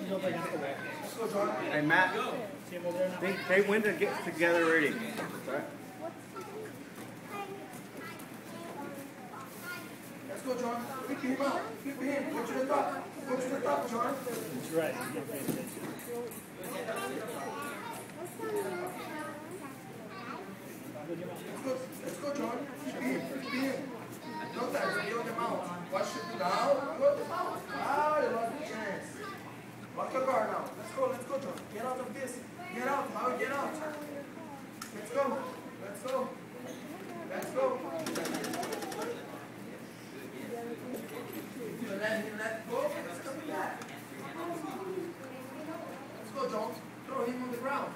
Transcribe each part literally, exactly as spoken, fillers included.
Hey, Matt. They, they went to get together already. Sorry. Let's go, John. Keep him out. Keep him. Go to the top. Go to the top, John. That's right. Let's go, let's go, John. Keep him. Keep him. No time. Go the mount. Watch it now. Go the mount. Ah, you lost the chance. Lock your guard now. Let's go. Let's go, John. Get out of this. Get out. How get out? Let's go. Let's go. Let's go. You let him let go. Let's come back. Let's go, John. Throw him on the ground.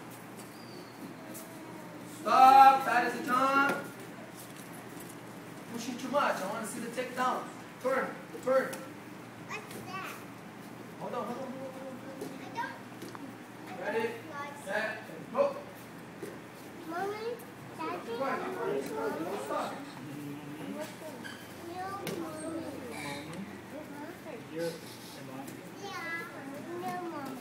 Stop. That is the time. Pushing too much. I want to see the takedown. Turn. Turn. What's that? Hold on. Hold on. Hold on. I don't Ready? Set. Go. Mommy, Daddy, Right. Don't stop. no, Mommy. You're Yeah, no, Mommy.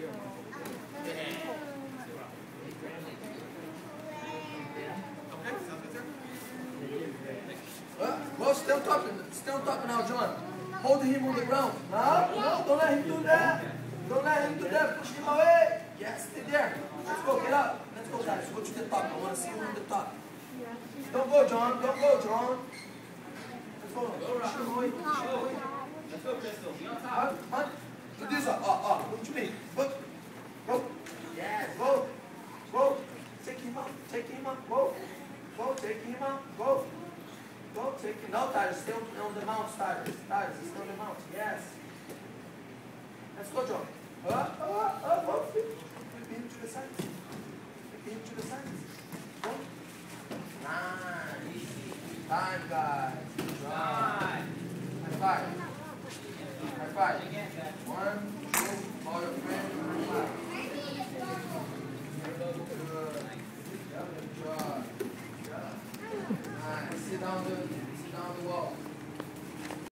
Well, well, still talking. Still talking now, John. Hold him on the ground. No, no, don't let him do that. Don't let him do that. Push him away. Yes, stay there. Let's go. Get up. Let's go, guys. Go to the top. I want to see you on the top. Don't go, John. Don't go, John. Let's go. Push him away. Push him away. Let's go, Crystal. Be on top. Hunt, hunt. Do this. Uh, uh, uh. What you mean? Go. Go. Yes. Go. Go. Take him out. Take him out. Go. Go. Take him out. Go. Go. Take him out. Tyler. Stay on on the mount, Tyler. Tyler, stay on the mount. Yes. Let's go, John. Uh, uh, uh. Go. Flip him to the side. Flip him to the side. Go. Nice. Time, guys.